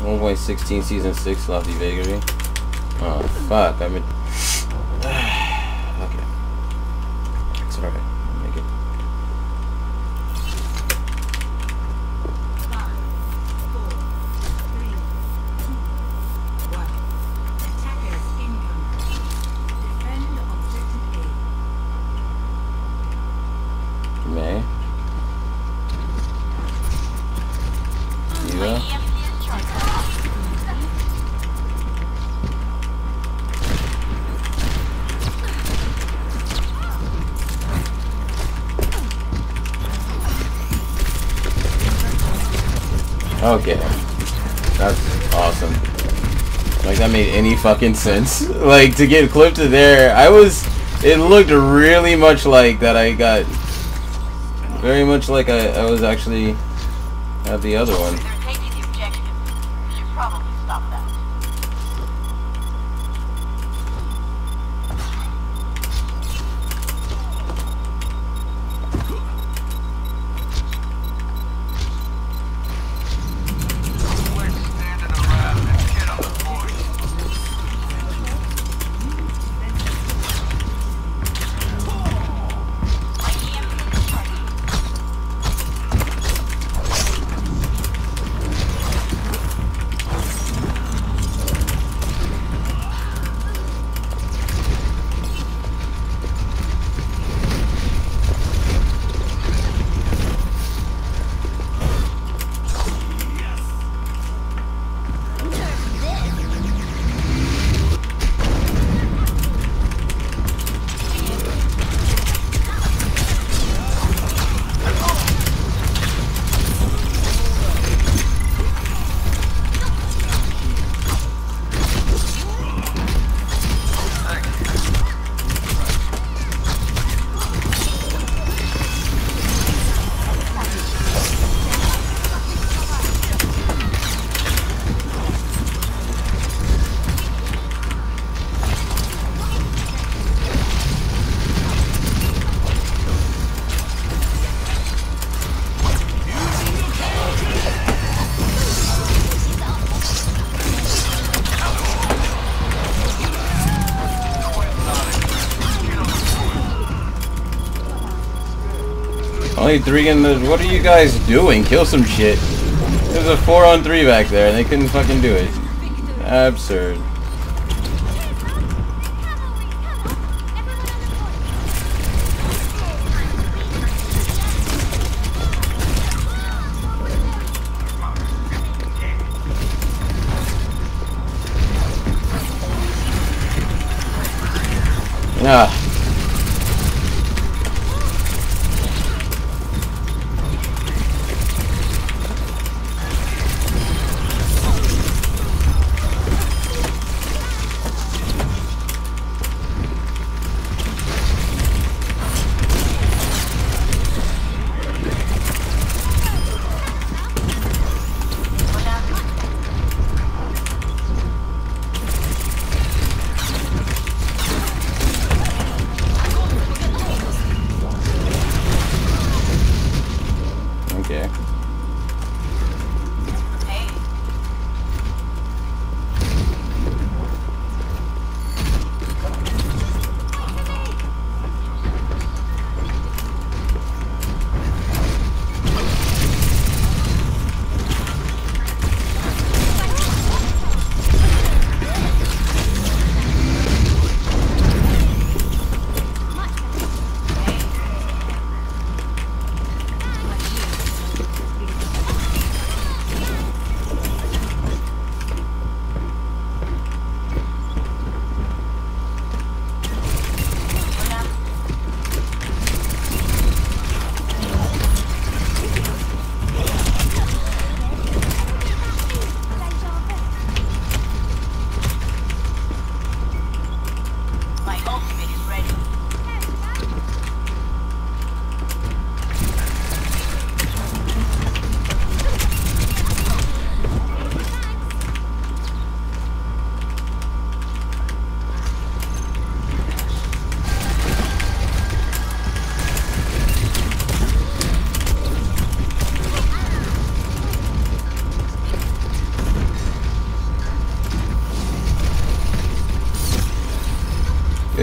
1.16 season 6 lofty vagary. Oh fuck! I mean, okay, it's alright. Make it. May. Eva. Okay, that's awesome. Like, that made any fucking sense. Like, to get clipped to there, it looked really much like that I got, very much like I was actually at the other one. They're taking the objective. You should probably stop that. Only 3 in the. What are you guys doing? Kill some shit. There's a 4-on-3 back there, and they couldn't fucking do it. Absurd. Ah.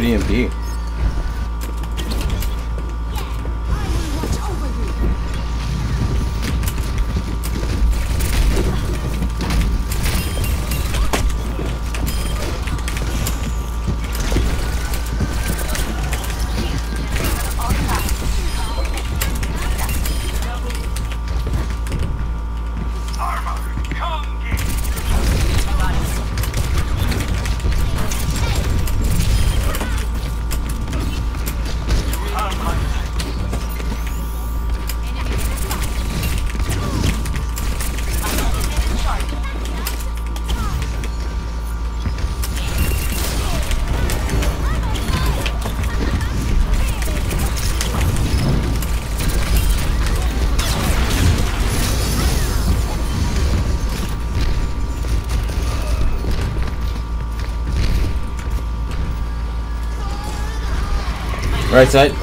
stupid EMP. Right side.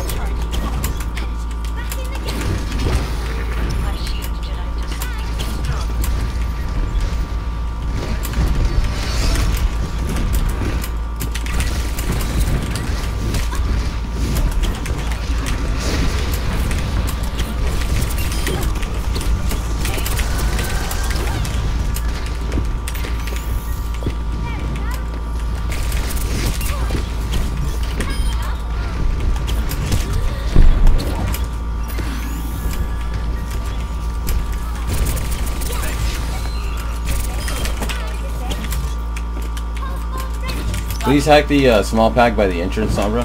Please hack the small pack by the entrance, Sombra.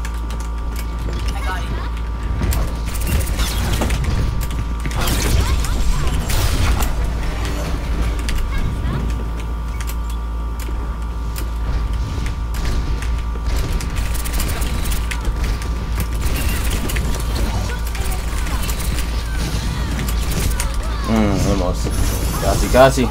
I got it. Almost. Gassy.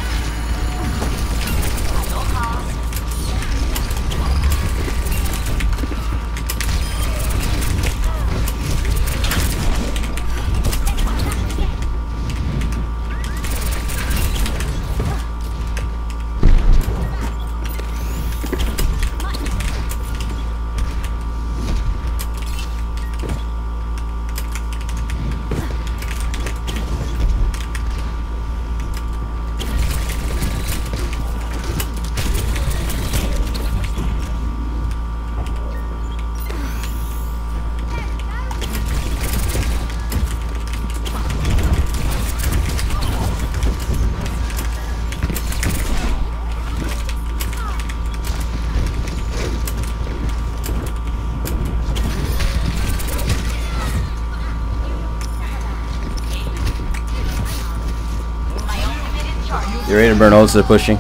You ready to burn ults? They're pushing.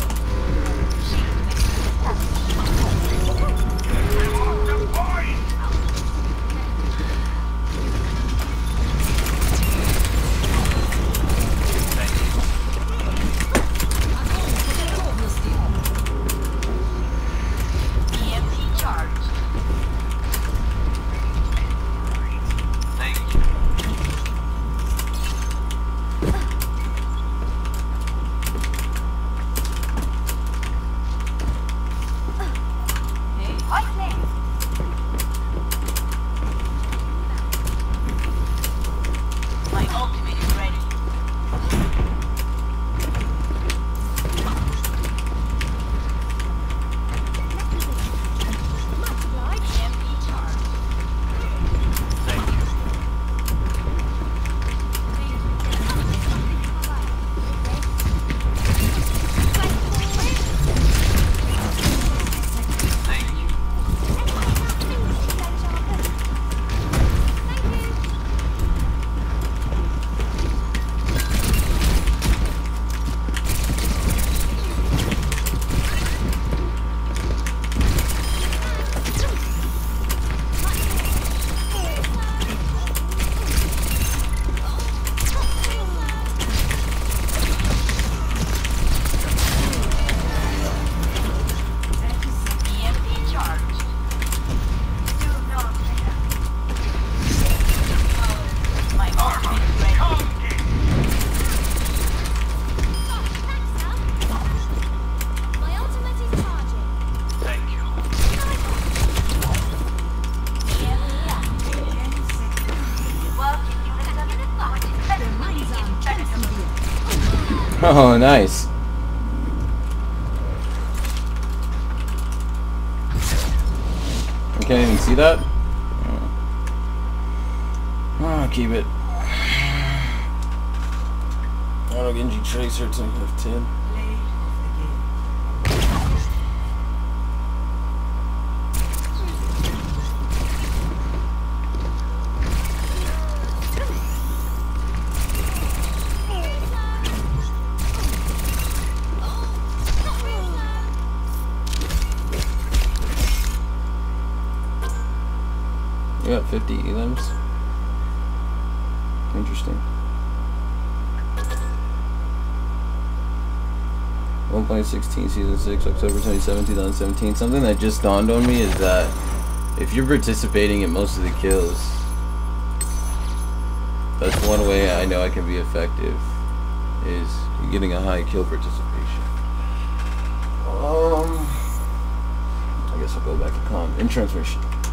EMP charged. Oh, nice. I can't even see that? Oh, keep it. Auto Genji Tracer to F10. You got 50 elims? Interesting. 1.16 Season 6, October 27, 2017. Something that just dawned on me is that if you're participating in most of the kills, that's one way I know I can be effective, is getting a high kill participation. I guess I'll go back to comm. In transmission.